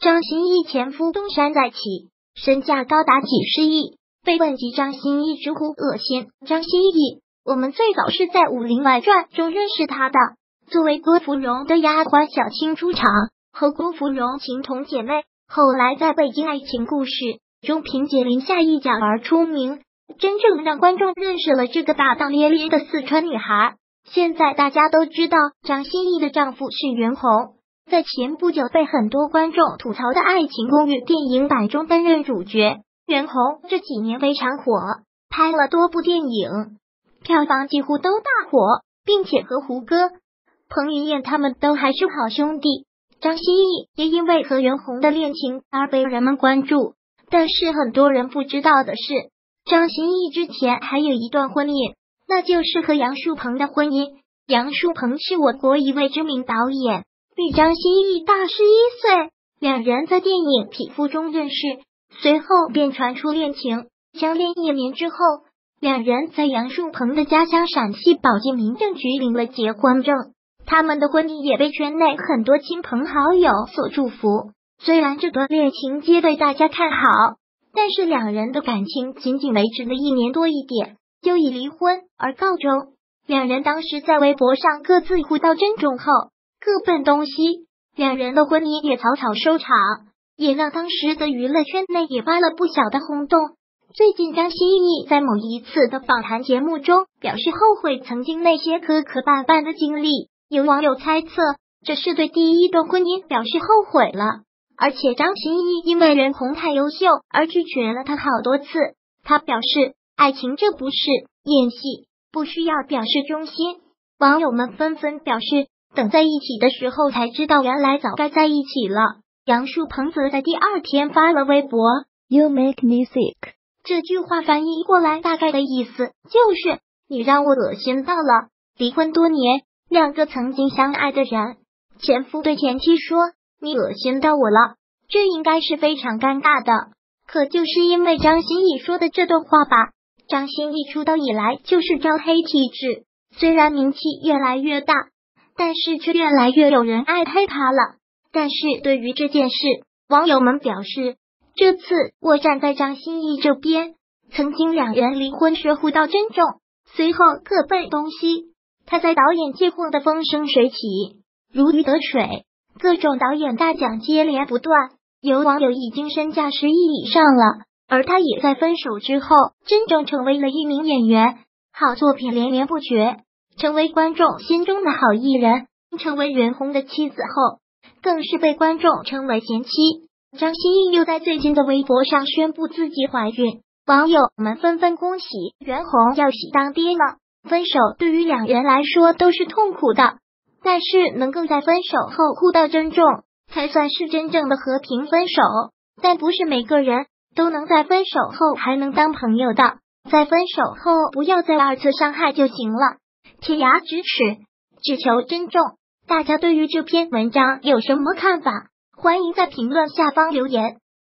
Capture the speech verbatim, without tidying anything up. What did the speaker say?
张歆艺前夫东山再起，身价高达几十亿。被问及张歆艺直呼恶心，张歆艺，我们最早是在《武林外传》中认识他的，作为郭芙蓉的丫鬟小青出场，和郭芙蓉情同姐妹，后来在《北京爱情故事》中凭借林夏一角而出名，真正让观众认识了这个大大咧咧的四川女孩。现在大家都知道张歆艺的丈夫是袁弘，在前不久被很多观众吐槽的《爱情公寓》电影版中担任主角。袁弘这几年非常火，拍了多部电影，票房几乎都大火，并且和胡歌、彭于晏他们都还是好兄弟。张歆艺也因为和袁弘的恋情而被人们关注，但是很多人不知道的是，张歆艺之前还有一段婚姻，那就是和杨树鹏的婚姻。杨树鹏是我国一位知名导演，比张歆艺大十一岁，两人在电影《匹夫》中认识，随后便传出恋情。相恋一年之后，两人在杨树鹏的家乡陕西保定民政局领了结婚证。他们的婚姻也被圈内很多亲朋好友所祝福。虽然这段恋情皆被大家看好，但是两人的感情仅仅维持了一年多一点，就以离婚而告终。两人当时在微博上各自互道珍重后，各奔东西，两人的婚姻也草草收场，也让当时的娱乐圈内引发了不小的轰动。最近张歆艺在某一次的访谈节目中表示后悔曾经那些磕磕绊绊的经历，有网友猜测这是对第一段婚姻表示后悔了，而且张歆艺因为袁弘太优秀而拒绝了他好多次。他表示，爱情这不是演戏，不需要表示忠心。网友们纷纷表示，等在一起的时候才知道原来早该在一起了。杨树鹏则在第二天发了微博 You make me sick， 这句话翻译过来大概的意思就是你让我恶心到了。离婚多年，两个曾经相爱的人，前夫对前妻说你恶心到我了，这应该是非常尴尬的。可就是因为张歆艺说的这段话吧，张歆艺出道以来就是招黑体质，虽然名气越来越大，但是却越来越有人爱戴他了。但是对于这件事，网友们表示，这次我站在张歆艺这边。曾经两人离婚时互道珍重，随后各奔东西。他在导演界混得风生水起，如鱼得水，各种导演大奖接连不断，有网友已经身价十亿以上了。而他也在分手之后真正成为了一名演员，好作品连连不绝，成为观众心中的好艺人。成为袁弘的妻子后，更是被观众称为贤妻。张歆艺又在最近的微博上宣布自己怀孕，网友们纷纷恭喜袁弘要喜当爹了。分手对于两人来说都是痛苦的，但是能够在分手后互道珍重，才算是真正的和平分手。但不是每个人都能在分手后还能当朋友的，在分手后不要再二次伤害就行了。天涯咫尺，只求珍重。大家对于这篇文章有什么看法？欢迎在评论下方留言。